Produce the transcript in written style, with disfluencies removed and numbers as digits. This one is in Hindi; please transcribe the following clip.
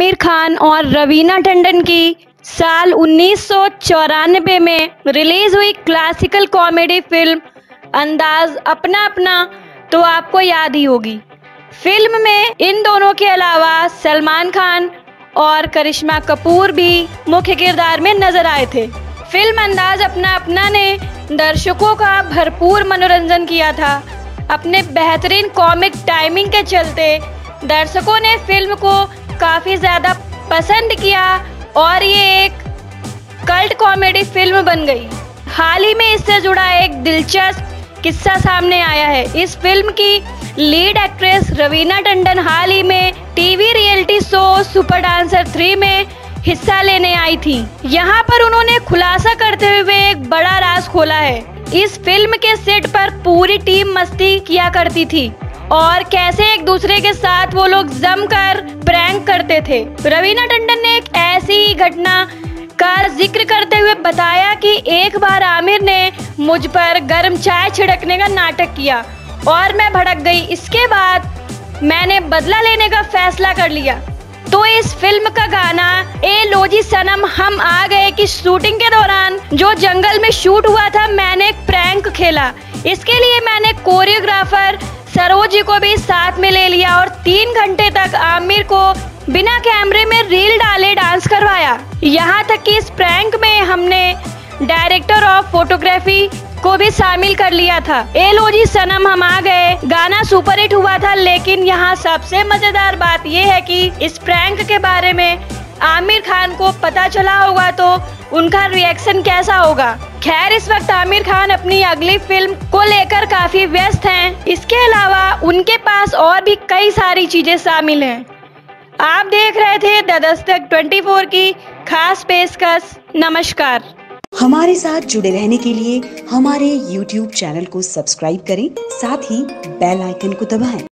आमिर खान और रवीना टंडन की साल 1994 में रिलीज हुई क्लासिकल कॉमेडी फिल्म अंदाज अपना अपना तो आपको याद ही होगी। फिल्म में इन दोनों के अलावा सलमान खान और करिश्मा कपूर भी मुख्य किरदार में नजर आए थे। फिल्म अंदाज अपना अपना ने दर्शकों का भरपूर मनोरंजन किया था। अपने बेहतरीन कॉमिक टाइमिंग के चलते दर्शकों ने फिल्म को काफ़ी ज़्यादा पसंद किया और ये एक कल्ट कॉमेडी फिल्म बन गई। हाल ही में इससे जुड़ा एक दिलचस्प किस्सा सामने आया है। इस फिल्म की लीड एक्ट्रेस रवीना टंडन हाल ही में TV reality show Super Dancer 3 में हिस्सा लेने आई थी। यहाँ पर उन्होंने खुलासा करते हुए एक बड़ा राज खोला है। इस फिल्म के सेट पर पूरी टीम मस्ती किया करती थी और कैसे एक दूसरे के साथ वो लोग जमकर प्रैंक करते थे। रवीना टंडन ने एक ऐसी घटना का जिक्र करते हुए बताया कि एक बार आमिर ने मुझ पर गर्म चाय छिड़कने का नाटक किया और मैं भड़क गई। इसके बाद मैंने बदला लेने का फैसला कर लिया। तो इस फिल्म का गाना ए लो जी सनम हम आ गए की शूटिंग के दौरान जो जंगल में शूट हुआ था, मैंने एक प्रैंक खेला। इसके लिए मैंने कोरियोग्राफर सरोज जी को भी साथ में ले लिया और 3 घंटे तक आमिर को बिना कैमरे में रील डाले डांस करवाया। यहाँ तक कि इस प्रैंक में हमने डायरेक्टर ऑफ फोटोग्राफी को भी शामिल कर लिया था। ए लो जी सनम हम आ गए गाना सुपरहिट हुआ था, लेकिन यहाँ सबसे मजेदार बात यह है कि इस प्रैंक के बारे में आमिर खान को पता चला होगा तो उनका रिएक्शन कैसा होगा। खैर, इस वक्त आमिर खान अपनी अगली फिल्म को लेकर काफी व्यस्त हैं। इसके अलावा उनके पास और भी कई सारी चीजें शामिल हैं। आप देख रहे थे द दस्तक 24 की खास पेशकश। नमस्कार। हमारे साथ जुड़े रहने के लिए हमारे YouTube चैनल को सब्सक्राइब करें, साथ ही बेल आइकन को दबाएं।